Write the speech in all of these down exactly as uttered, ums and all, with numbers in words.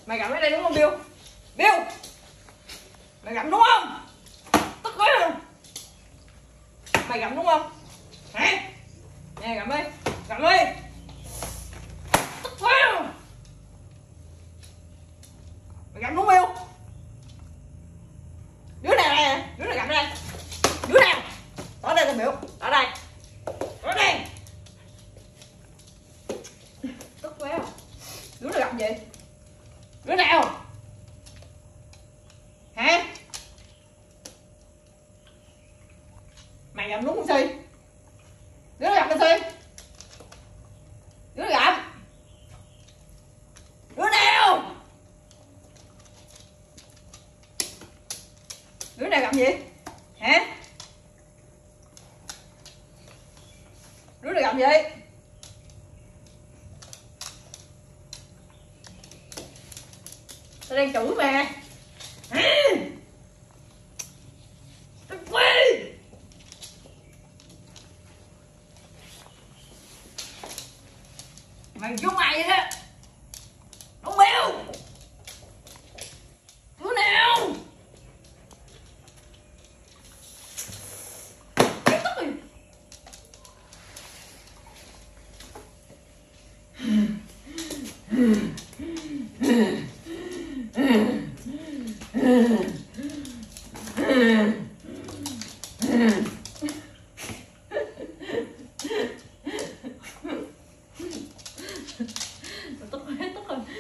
Mày gặm cái đây đúng không Bill? Bill, mày gặm đúng không? Tức quá không? Mày gặm đúng không? Hả? Nè gặm đi, gặm đi. Tức quá không? Mày gặm đúng không? Đứa nào nè, đứa nào gặm đây? Đứa nào? Ở đây tao biểu, ở đây. Ở đây. Tức quá không? Đứa nào gặm gì? Đứa nào? Hả? Mày gặm đúng không Si? Đứa nào gặm cái Si? Đứa nào gặm? Đứa nào? Đứa nào gặm gì? Hả? Đứa nào gặm gì? Tao đang chửi mà. Hả? Tao quê. Mày giống mày vậy đó. Ông béo. Đứa nào? Cái tức rồi. Tức hết tức rồi.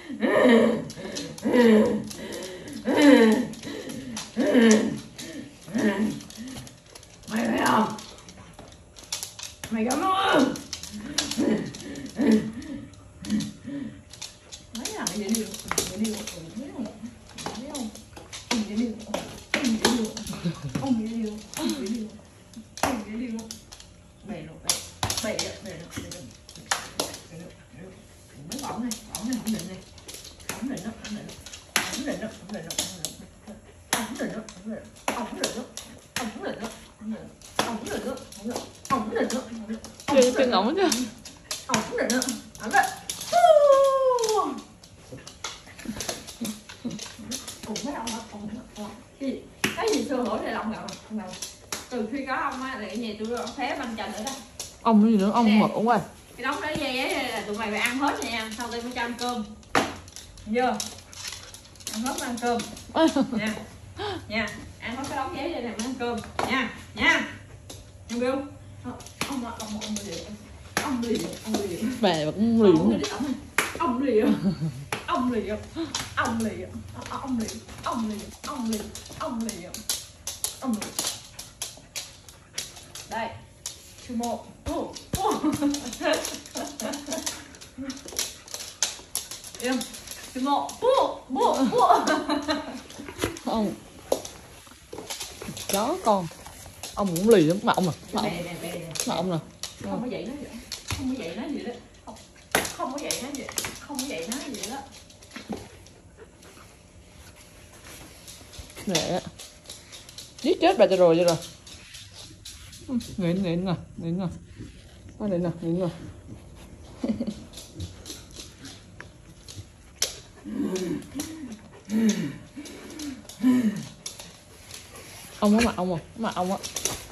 Mày phải không? Mày cảm ơn. Mấy là mày vậy đi, vậy đi, thấy không? Thấy không? Ông vậy đi, ông vậy đi, ông vậy đi, ông vậy đi, ông vậy đi, bể rồi, bể, bể rồi, bể rồi, bể rồi, bể rồi, mấy bỏng này, bỏng này không định này, không định đó, không định đó, không định đó, không định đó, không định đó, không định đó, không định đó, không định đó, không định đó, không định đó, không định đó, không định đó, Chưa chưa ngỗng chưa? không định đó, không định. Cùng với ông đó, cùng với ông. Cái, cái gì xưa hổ này là ông ngầu, ông ngầu. Từ khi có ông á, thì cái gì tôi phé banh chành nữa đó. Ông cái gì nữa, ông mật ông ơi. Cái đống đó dây ấy là tụi mày phải ăn hết nha, sau tôi mới cho ăn cơm. Chưa? Ăn hết mới ăn cơm. Nha. Nha. Ăn hết cái đống giấy đây này mới ăn cơm. Nha. Nha. Em Bill. Ông ông ông ông lì. Ông lì, ông lì. Mẹ cũng lì luôn. Ông lì. Ông lì. Ông lì. Ông lì. Ông lì. Ông lì. Ông lì. Ông lì. Đây. Số một. Ô. Ô. Em. Số một. Bố. Bố. Bố. Ông chó con. Ông cũng lì lắm mà ông à. Mà ông, mà ông nè. Không có vậy nó vậy. Không có vậy nó gì đó. Không, không có vậy nó gì. Không có vậy nó gì đó. Nè. Giết chết bà cho rồi cho rồi. Nghịn nghịn nè, nghịn nè. Nó nghịn nè, nghịn nè. Ông có mặt ông à, mặt ông á.